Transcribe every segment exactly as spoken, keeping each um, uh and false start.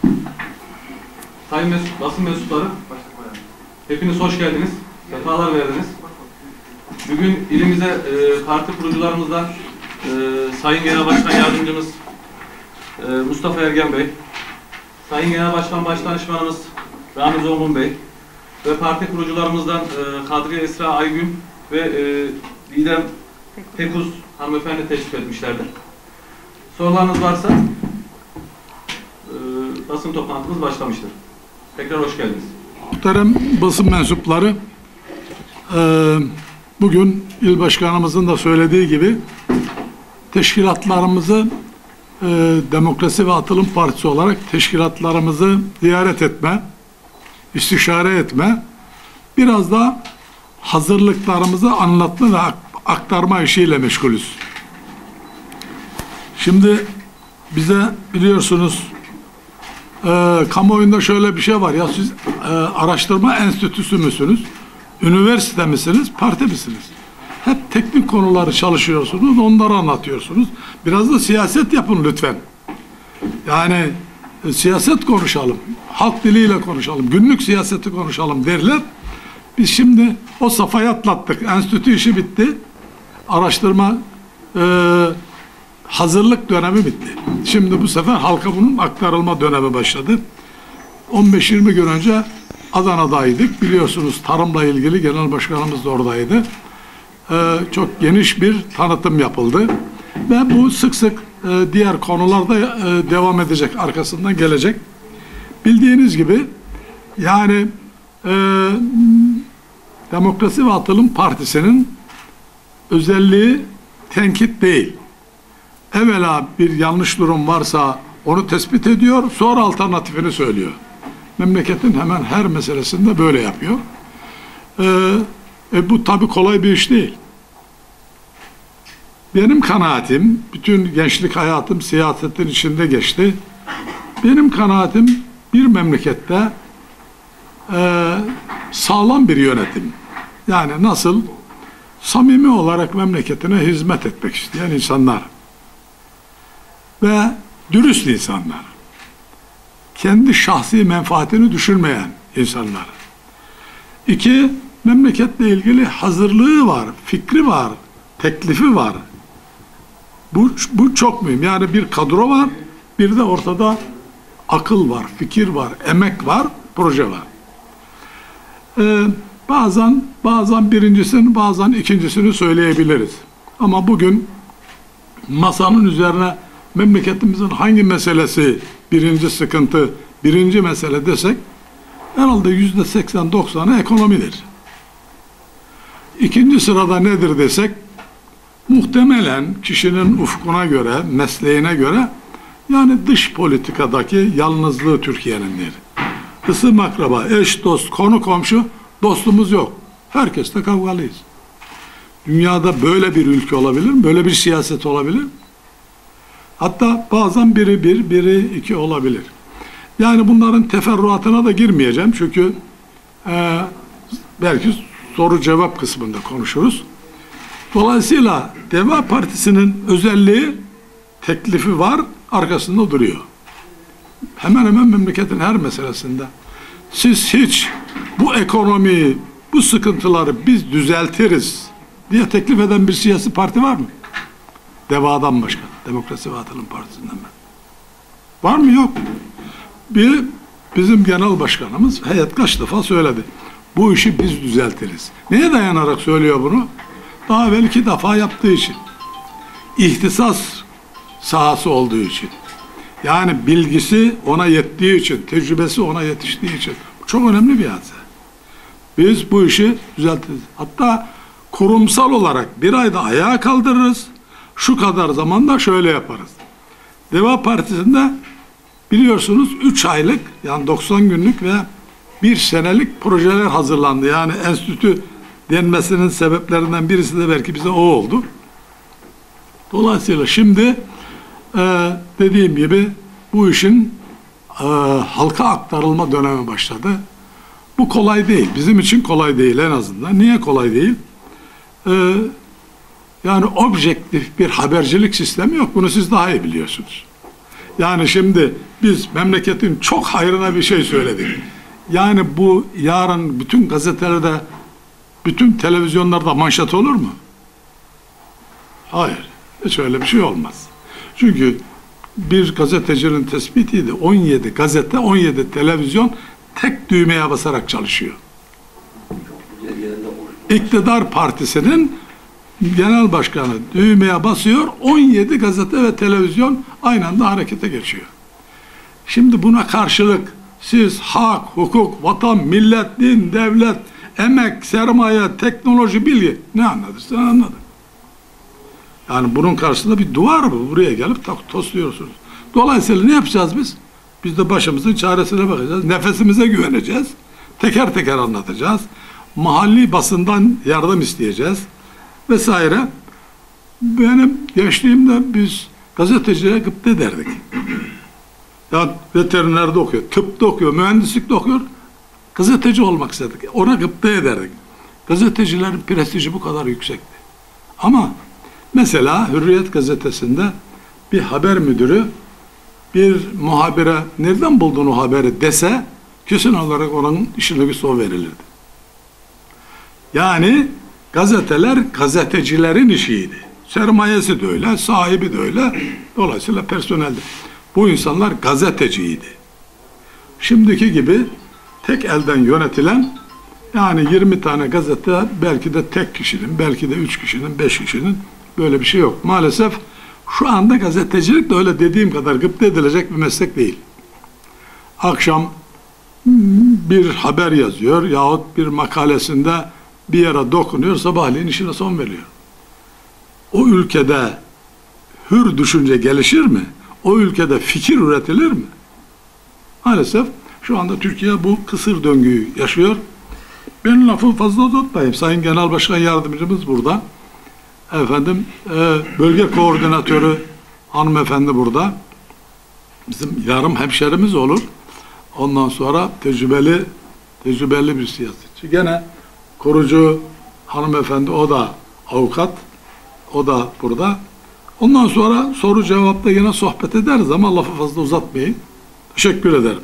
Sayın Mesut, basın mensupları, hepiniz hoş geldiniz, sefalar verdiniz. Bugün ilimize e, parti kurucularımızdan e, Sayın Genel Başkan Yardımcımız e, Mustafa Ergen Bey, Sayın Genel Başkan Başdanışmanımız Ramiz Olgun Bey ve parti kurucularımızdan e, Kadriye Esra Aygün ve e, Didem Pekuz hanımefendi teşrif etmişlerdir. Sorularınız varsa e, basın toplantımız başlamıştır. Tekrar hoş geldiniz. Muhterem basın mensupları, e, bugün il başkanımızın da söylediği gibi teşkilatlarımızı e, Demokrasi ve Atılım Partisi olarak teşkilatlarımızı ziyaret etme, istişare etme, biraz da hazırlıklarımızı anlatma ve aktarma işiyle meşgulüz. Şimdi bize biliyorsunuz e, kamuoyunda şöyle bir şey var ya, siz e, araştırma enstitüsü müsünüz, üniversite misiniz, parti misiniz? Hep teknik konuları çalışıyorsunuz, onları anlatıyorsunuz. Biraz da siyaset yapın lütfen. Yani e, siyaset konuşalım, halk diliyle konuşalım, günlük siyaseti konuşalım derler. Biz şimdi o safhayı atlattık, enstitü işi bitti, araştırma e, hazırlık dönemi bitti. Şimdi bu sefer halka bunun aktarılma dönemi başladı. on beş yirmi gün önce Adana'daydık. Biliyorsunuz tarımla ilgili genel başkanımız da oradaydı. Ee, çok geniş bir tanıtım yapıldı. Ve bu sık sık e, diğer konularda e, devam edecek, arkasından gelecek. Bildiğiniz gibi yani e, Demokrasi ve Atılım Partisi'nin özelliği tenkit değil. Evvela bir yanlış durum varsa onu tespit ediyor, sonra alternatifini söylüyor. Memleketin hemen her meselesinde böyle yapıyor. Ee, e, bu tabii kolay bir iş değil. Benim kanaatim, bütün gençlik hayatım siyasetin içinde geçti. Benim kanaatim bir memlekette e, sağlam bir yönetim. Yani nasıl? Samimi olarak memleketine hizmet etmek isteyen insanlar. Ve dürüst insanlar. Kendi şahsi menfaatini düşünmeyen insanlar. İki, memleketle ilgili hazırlığı var, fikri var, teklifi var. Bu, bu çok mühim. Yani bir kadro var, bir de ortada akıl var, fikir var, emek var, proje var. Ee, bazen, bazen birincisini, bazen ikincisini söyleyebiliriz. Ama bugün masanın üzerine memleketimizin hangi meselesi birinci sıkıntı, birinci mesele desek herhalde yüzde seksen doksanı ekonomidir. İkinci sırada nedir desek muhtemelen kişinin ufkuna göre, mesleğine göre yani dış politikadaki yalnızlığı Türkiye'nindir. Kısım akraba, eş, dost, konu, komşu dostumuz yok. Herkesle kavgalıyız. Dünyada böyle bir ülke olabilir mi? Böyle bir siyaset olabilir mi? Hatta bazen biri bir, biri iki olabilir. Yani bunların teferruatına da girmeyeceğim. Çünkü e, belki soru cevap kısmında konuşuruz. Dolayısıyla Deva Partisi'nin özelliği teklifi var, arkasında duruyor. Hemen hemen memleketin her meselesinde. Siz hiç bu ekonomiyi, bu sıkıntıları biz düzeltiriz diye teklif eden bir siyasi parti var mı? Deva'dan başka. Demokrasi ve Atılım Partisi'nden ben. Var mı? Yok. Bir, bizim genel başkanımız heyet kaç defa söyledi. Bu işi biz düzeltiriz. Neye dayanarak söylüyor bunu? Daha evvel iki defa yaptığı için. İhtisas sahası olduğu için. Yani bilgisi ona yettiği için, tecrübesi ona yetiştiği için. Bu çok önemli bir hadise. Biz bu işi düzeltiriz. Hatta kurumsal olarak bir ayda ayağa kaldırırız. Şu kadar zamanda şöyle yaparız. Deva Partisi'nde biliyorsunuz üç aylık yani doksan günlük ve bir senelik projeler hazırlandı. Yani enstitü denmesinin sebeplerinden birisi de belki bize o oldu. Dolayısıyla şimdi e, dediğim gibi bu işin e, halka aktarılma dönemi başladı. Bu kolay değil. Bizim için kolay değil en azından. Niye kolay değil? Ee, yani objektif bir habercilik sistemi yok. Bunu siz daha iyi biliyorsunuz. Yani şimdi biz memleketin çok hayrına bir şey söyledik. Yani bu yarın bütün gazetelerde, bütün televizyonlarda manşet olur mu? Hayır. Hiç öyle bir şey olmaz. Çünkü bir gazetecinin tespitiydi. on yedi gazete, on yedi televizyon tek düğmeye basarak çalışıyor. İktidar Partisi'nin genel başkanı düğmeye basıyor, on yedi gazete ve televizyon aynı anda harekete geçiyor. Şimdi buna karşılık siz hak, hukuk, vatan, millet, din, devlet, emek, sermaye, teknoloji, bilgi ne anladıysan anladın. Yani bunun karşısında bir duvar bu. Buraya gelip tosluyorsunuz. Dolayısıyla ne yapacağız biz? Biz de başımızın çaresine bakacağız. Nefesimize güveneceğiz. Teker teker anlatacağız. Mahalli basından yardım isteyeceğiz. Vesaire. Benim gençliğimde biz gazetecilere gıpta derdik. Ya veterinerde okuyor, tıpta okuyor, mühendislikte okuyor. Gazeteci olmak istedik. Ona gıpta ederdik. Gazetecilerin prestiji bu kadar yüksekti. Ama mesela Hürriyet gazetesinde bir haber müdürü bir muhabire nereden buldun o haberi dese kesin olarak onun işine bir son verilirdi. Yani gazeteler gazetecilerin işiydi. Sermayesi de öyle, sahibi de öyle. Dolayısıyla personeldi. Bu insanlar gazeteciydi. Şimdiki gibi tek elden yönetilen, yani yirmi tane gazete belki de tek kişinin, belki de üç kişinin, beş kişinin, böyle bir şey yok. Maalesef şu anda gazetecilik de öyle dediğim kadar gıpta edilecek bir meslek değil. Akşam bir haber yazıyor yahut bir makalesinde bir yere dokunuyor, sabahleyin işine son veriyor. O ülkede hür düşünce gelişir mi? O ülkede fikir üretilir mi? Maalesef şu anda Türkiye bu kısır döngüyü yaşıyor. Ben lafı fazla uzatmayayım. Sayın Genel Başkan Yardımcımız burada. Efendim, e, bölge koordinatörü hanımefendi burada. Bizim yarım hemşerimiz olur. Ondan sonra tecrübeli tecrübeli bir siyasetçi. Gene korucu hanımefendi, o da avukat. O da burada. Ondan sonra soru cevapta yine sohbet ederiz ama lafı fazla uzatmayayım. Teşekkür ederim.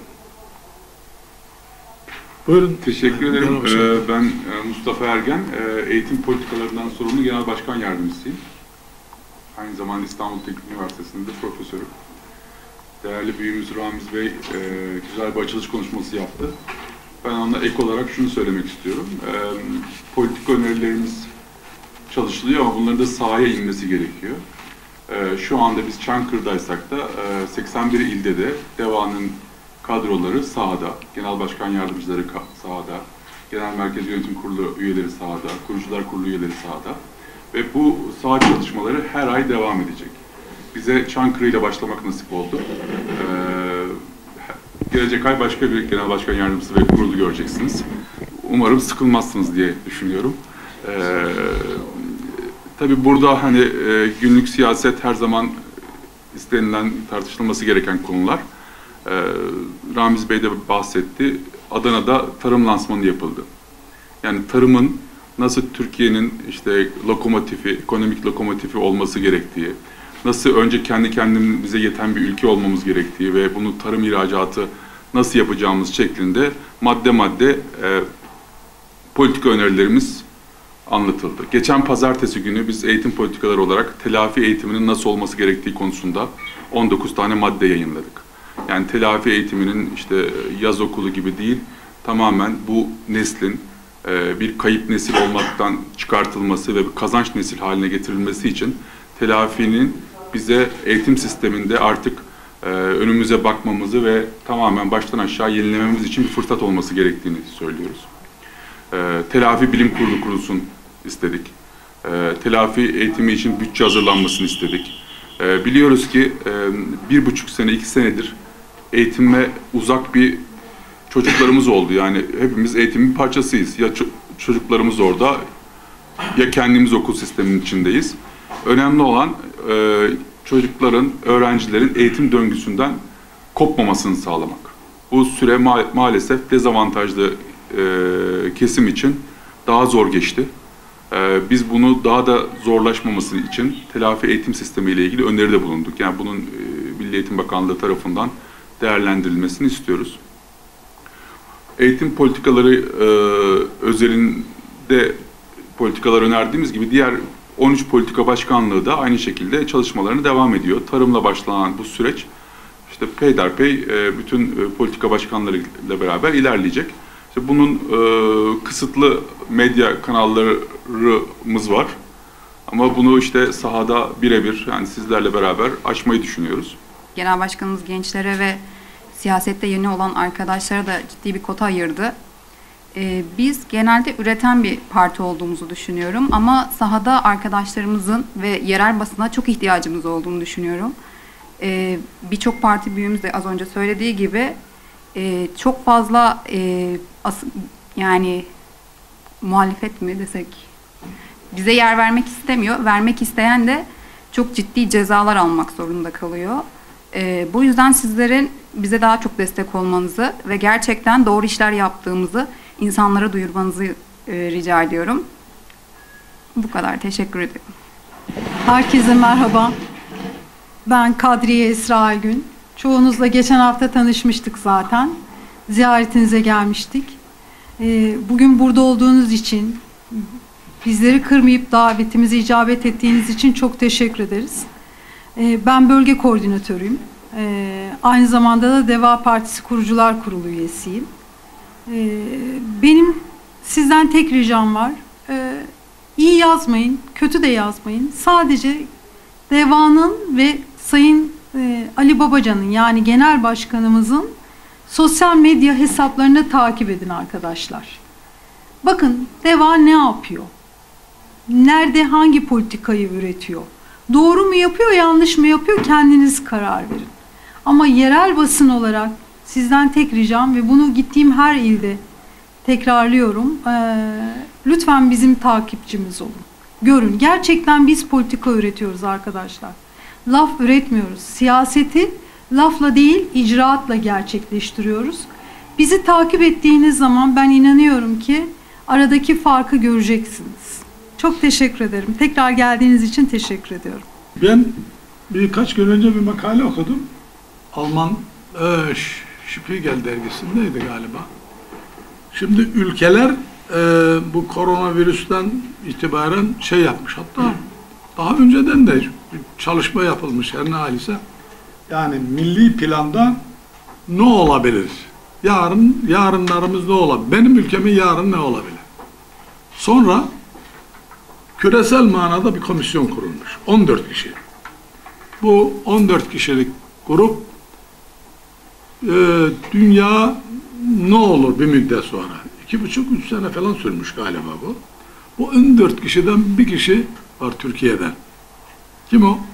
Buyurun. Teşekkür ederim. Ee, ben Mustafa Ergen, eğitim politikalarından sorumlu Genel Başkan Yardımcısıyım. Aynı zamanda İstanbul Teknik Üniversitesi'nde profesörüm. Değerli büyüğümüz Ramiz Bey e, güzel bir açılış konuşması yaptı. Ben ona ek olarak şunu söylemek istiyorum. E, politik önerilerimiz çalışılıyor ama bunların da sahaya inmesi gerekiyor. E, şu anda biz Çankırı'daysak da e, seksen bir ilde de DEVA'nın kadroları sahada, genel başkan yardımcıları sahada, genel merkez yönetim kurulu üyeleri sahada, kurucular kurulu üyeleri sahada ve bu saha çalışmaları her ay devam edecek. Bize Çankırı ile başlamak nasip oldu. Ee, gelecek ay başka bir genel başkan yardımcısı ve kurulu göreceksiniz. Umarım sıkılmazsınız diye düşünüyorum. Ee, tabii burada hani e, günlük siyaset her zaman istenilen, tartışılması gereken konular. Ee, Ramiz Bey de bahsetti. Adana'da tarım lansmanı yapıldı. Yani tarımın nasıl Türkiye'nin işte lokomotifi, ekonomik lokomotifi olması gerektiği, nasıl önce kendi kendimize yeten bir ülke olmamız gerektiği ve bunu tarım ihracatı nasıl yapacağımız şeklinde madde madde e, politika önerilerimiz anlatıldı. Geçen pazartesi günü biz eğitim politikaları olarak telafi eğitiminin nasıl olması gerektiği konusunda on dokuz tane madde yayınladık. Yani telafi eğitiminin işte yaz okulu gibi değil, tamamen bu neslin e, bir kayıp nesil olmaktan çıkartılması ve bir kazanç nesil haline getirilmesi için telafinin bize eğitim sisteminde artık e, önümüze bakmamızı ve tamamen baştan aşağı yenilememiz için bir fırsat olması gerektiğini söylüyoruz. E, telafi bilim kurulu kurulsun istedik. E, telafi eğitimi için bütçe hazırlanmasını istedik. E, biliyoruz ki e, bir buçuk sene, iki senedir eğitime uzak bir çocuklarımız oldu. Yani hepimiz eğitimin bir parçasıyız. Ya ço çocuklarımız orada, ya kendimiz okul sisteminin içindeyiz. Önemli olan e, çocukların, öğrencilerin eğitim döngüsünden kopmamasını sağlamak. Bu süre ma maalesef dezavantajlı e, kesim için daha zor geçti. E, biz bunu daha da zorlaşmaması için telafi eğitim sistemi ile ilgili öneride bulunduk. Yani bunun e, bir Milli Eğitim Bakanlığı tarafından değerlendirilmesini istiyoruz. Eğitim politikaları e, özelinde politikalar önerdiğimiz gibi diğer on üç politika başkanlığı da aynı şekilde çalışmalarına devam ediyor. Tarımla başlanan bu süreç işte peyderpey e, bütün e, politika başkanlarıyla beraber ilerleyecek. İşte bunun e, kısıtlı medya kanallarımız var. Ama bunu işte sahada birebir, yani sizlerle beraber açmayı düşünüyoruz. Genel Başkanımız gençlere ve siyasette yeni olan arkadaşlara da ciddi bir kota ayırdı. Ee, biz genelde üreten bir parti olduğumuzu düşünüyorum ama sahada arkadaşlarımızın ve yerel basına çok ihtiyacımız olduğunu düşünüyorum. Ee, Birçok parti büyüğümüz de az önce söylediği gibi e, çok fazla e, as yani muhalefet mi desek, bize yer vermek istemiyor. Vermek isteyen de çok ciddi cezalar almak zorunda kalıyor. Ee, bu yüzden sizlerin bize daha çok destek olmanızı ve gerçekten doğru işler yaptığımızı insanlara duyurmanızı e, rica ediyorum. Bu kadar. Teşekkür ederim. Herkese merhaba. Ben Kadriye Esra Aygün. Çoğunuzla geçen hafta tanışmıştık zaten. Ziyaretinize gelmiştik. Ee, bugün burada olduğunuz için, bizleri kırmayıp davetimize icabet ettiğiniz için çok teşekkür ederiz. Ee, ben bölge koordinatörüyüm. Ee, aynı zamanda da Deva Partisi Kurucular Kurulu üyesiyim. Ee, benim sizden tek ricam var. Ee, iyi yazmayın, kötü de yazmayın. Sadece Deva'nın ve Sayın e, Ali Babacan'ın, yani Genel Başkanımızın sosyal medya hesaplarını takip edin arkadaşlar. Bakın Deva ne yapıyor? Nerede hangi politikayı üretiyor? Doğru mu yapıyor, yanlış mı yapıyor? Kendiniz karar verin. Ama yerel basın olarak sizden tek ricam ve bunu gittiğim her ilde tekrarlıyorum. Ee, lütfen bizim takipçimiz olun. Görün. Gerçekten biz politika üretiyoruz arkadaşlar. Laf üretmiyoruz. Siyaseti lafla değil, icraatla gerçekleştiriyoruz. Bizi takip ettiğiniz zaman ben inanıyorum ki aradaki farkı göreceksiniz. Çok teşekkür ederim. Tekrar geldiğiniz için teşekkür ediyorum. Ben birkaç gün önce bir makale okudum. Alman e, Spiegel dergisindeydi galiba. Şimdi ülkeler e, bu koronavirüsten itibaren şey yapmış. Hatta daha önceden de bir çalışma yapılmış her ne halise. Yani milli planda ne olabilir? Yarın, yarınlarımız ne olabilir? Benim ülkemin yarın ne olabilir? Sonra küresel manada bir komisyon kurulmuş. on dört kişi. Bu on dört kişilik grup e, dünya ne olur bir müddet sonra? iki buçuk üç sene falan sürmüş galiba bu. Bu on dört kişiden bir kişi var Türkiye'den. Kim o?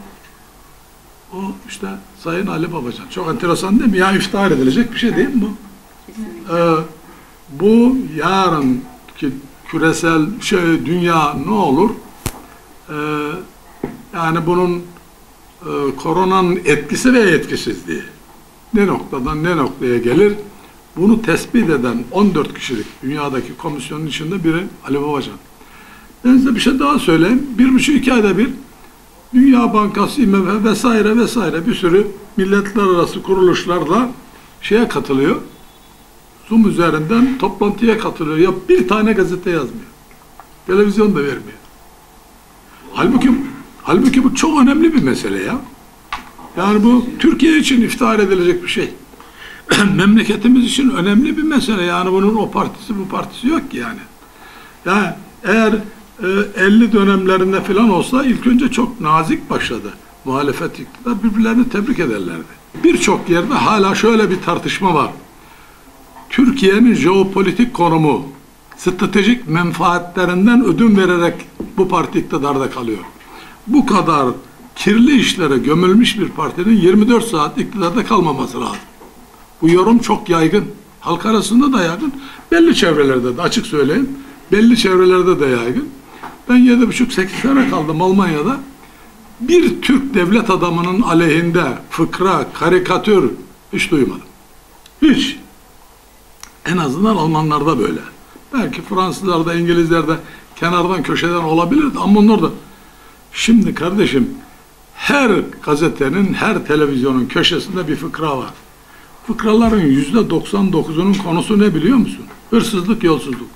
O işte Sayın Ali Babacan. Çok enteresan değil mi? Ya iftihar edilecek bir şey değil mi bu? Ee, bu yarınki küresel şey, dünya ne olur? Ee, yani bunun e, koronanın etkisi ve etkisizliği ne noktadan ne noktaya gelir? Bunu tespit eden on dört kişilik dünyadaki komisyonun içinde biri Ali Babacan. Ben size bir şey daha söyleyeyim. Bir buçuk iki ayda bir Dünya Bankası, I M F vesaire vesaire bir sürü milletler arası kuruluşlarla şeye katılıyor. Zoom üzerinden toplantıya katılıyor. Ya bir tane gazete yazmıyor. Televizyon da vermiyor. Halbuki, halbuki bu çok önemli bir mesele ya. Yani bu Türkiye için iftihar edilecek bir şey. Memleketimiz için önemli bir mesele. Yani bunun o partisi bu partisi yok ki yani. Yani eğer e, elli dönemlerinde falan olsa ilk önce çok nazik başladı. Muhalefet iktidar birbirlerini tebrik ederlerdi. Birçok yerde hala şöyle bir tartışma var. Türkiye'nin jeopolitik konumu stratejik menfaatlerinden ödün vererek bu parti iktidarda kalıyor. Bu kadar kirli işlere gömülmüş bir partinin yirmi dört saat iktidarda kalmaması lazım. Bu yorum çok yaygın. Halk arasında da yaygın. Belli çevrelerde de açık söyleyeyim. Belli çevrelerde de yaygın. Ben yedi buçuk sekiz sene kaldım Almanya'da. Bir Türk devlet adamının aleyhinde fıkra, karikatür hiç duymadım. Hiç. En azından Almanlarda böyle. Belki Fransızlarda, İngilizlerde kenardan köşeden olabilirdi ama onlar da. Şimdi kardeşim her gazetenin, her televizyonun köşesinde bir fıkra var. Fıkraların yüzde doksan dokuzunun konusu ne biliyor musun? Hırsızlık, yolsuzluk.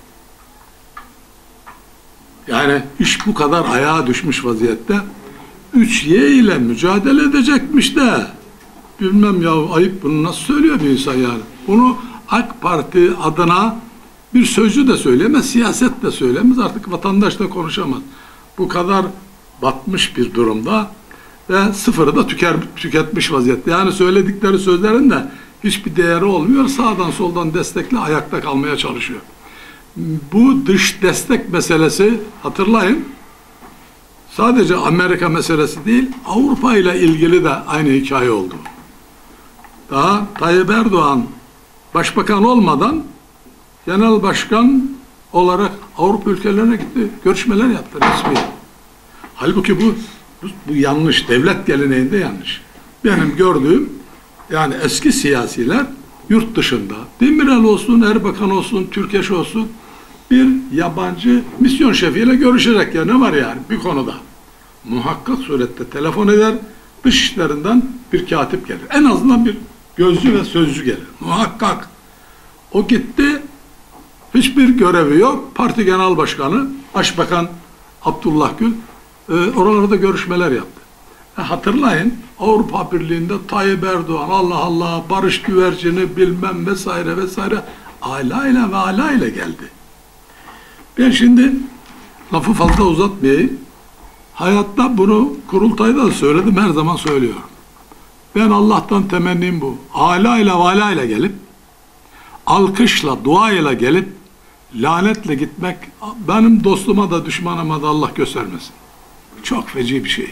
Yani iş bu kadar ayağa düşmüş vaziyette. üç Y ile mücadele edecekmiş de. Bilmem ya, ayıp, bunu nasıl söylüyor bir insan yani? Bunu AK Parti adına bir sözcü de söyleyemez, siyaset de söyleyemez, artık vatandaş da konuşamaz. Bu kadar batmış bir durumda ve sıfırı da tüker, tüketmiş vaziyette. Yani söyledikleri sözlerin de hiçbir değeri olmuyor. Sağdan soldan destekle ayakta kalmaya çalışıyor. Bu dış destek meselesi, hatırlayın, sadece Amerika meselesi değil, Avrupa ile ilgili de aynı hikaye oldu. Daha Tayyip Erdoğan başbakan olmadan genel başkan olarak Avrupa ülkelerine gitti, görüşmeler yaptı resmi. Halbuki bu, bu, bu yanlış, devlet geleneğinde yanlış. Benim gördüğüm, yani eski siyasiler yurt dışında, Demirel olsun, Erbakan olsun, Türkeş olsun, bir yabancı misyon şefiyle görüşerek, ya ne var yani bir konuda? Muhakkak surette telefon eder, dışişlerinden bir katip gelir. En azından bir gözcü ve sözcü gelir. Muhakkak. O gitti, hiçbir görevi yok. Parti Genel Başkanı, Başbakan Abdullah Gül, e, oralarda görüşmeler yaptı. E, hatırlayın, Avrupa Birliği'nde Tayyip Erdoğan, Allah Allah, barış güvercini bilmem vesaire vesaire, alayla ve alayla geldi. Ben şimdi lafı fazla uzatmayayım. Hayatta bunu kurultayda da söyledim, her zaman söylüyorum. Ben Allah'tan temennim bu. Alayla ve alayla gelip, alkışla, duayla gelip, lanetle gitmek, benim dostuma da düşmanıma da Allah göstermesin. Çok feci bir şey.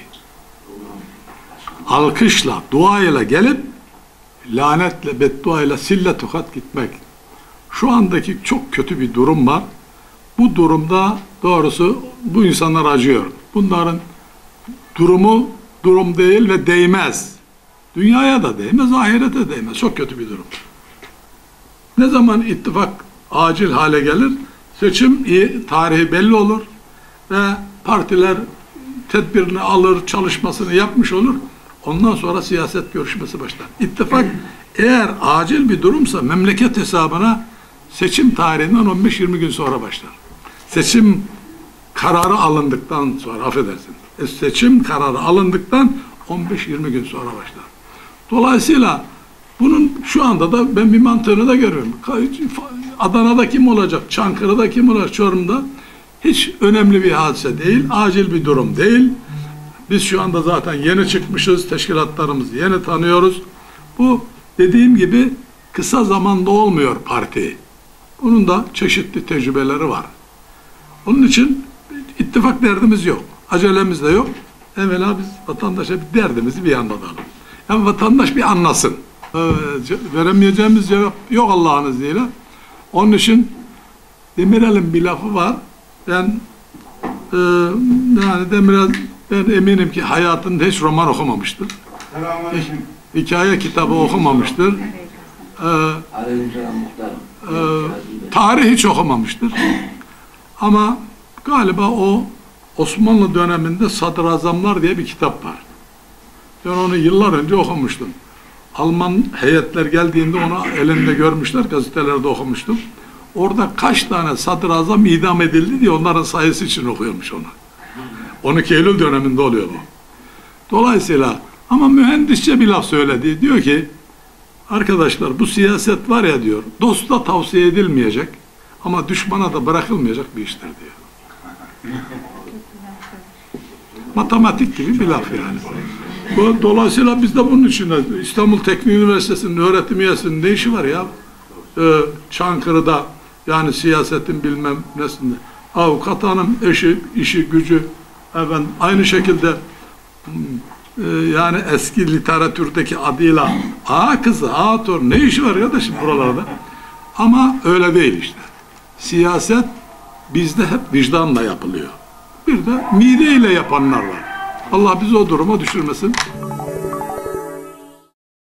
Alkışla, duayla gelip, lanetle, bedduayla, sille tokat gitmek. Şu andaki çok kötü bir durum var. Bu durumda doğrusu bu insanlar acıyor. Bunların durumu durum değil ve değmez. Dünyaya da değmez, ahirete değmez. Çok kötü bir durum. Ne zaman ittifak acil hale gelir, seçim iyi, tarihi belli olur ve partiler tedbirini alır, çalışmasını yapmış olur. Ondan sonra siyaset görüşmesi başlar. İttifak eğer acil bir durumsa memleket hesabına seçim tarihinden on beş yirmi gün sonra başlar. Seçim kararı alındıktan sonra, affedersin, e, seçim kararı alındıktan on beş yirmi gün sonra başlar. Dolayısıyla bunun şu anda da ben bir mantığını da görüyorum. Adana'da kim olacak, Çankırı'da kim olacak, Çorum'da hiç önemli bir hadise değil, acil bir durum değil. Biz şu anda zaten yeni çıkmışız, teşkilatlarımızı yeni tanıyoruz. Bu dediğim gibi kısa zamanda olmuyor parti. Bunun da çeşitli tecrübeleri var. Onun için ittifak derdimiz yok, acelemiz de yok. Evvela biz vatandaşa bir derdimizi bir yanda alalım. Yani vatandaş bir anlasın. Ee, veremeyeceğimiz cevap yok Allah'ın izniyle. Onun için Demirel'in bir lafı var. Ben e, yani Demirel, ben eminim ki hayatında hiç roman okumamıştır. Hikaye kitabı okumamıştır. Ee, e, tarih hiç okumamıştır. Ama galiba o Osmanlı döneminde Sadrazamlar diye bir kitap var. Ben onu yıllar önce okumuştum. Alman heyetler geldiğinde onu elinde görmüşler, gazetelerde okumuştum. Orada kaç tane sadrazam idam edildi diye onların sayısı için okuyormuş onu. on iki Eylül döneminde oluyor bu. Dolayısıyla ama mühendisçe bir laf söyledi. Diyor ki, arkadaşlar bu siyaset var ya diyor, dosta tavsiye edilmeyecek ama düşmana da bırakılmayacak bir iştir diyor. Matematik gibi bir laf yani. Bu, dolayısıyla biz de bunun için İstanbul Teknik Üniversitesi'nin öğretim üyesinin ne işi var ya? Ee, Çankırı'da yani siyasetin bilmem nesinde. Avukat hanım eşi, işi, gücü efendim, aynı şekilde e, yani eski literatürdeki adıyla ağa kızı, ağa torun ne işi var ya da şimdi buralarda? Ama öyle değil işte. Siyaset bizde hep vicdanla yapılıyor. Bir de mideyle yapanlar var. Allah bizi o duruma düşürmesin.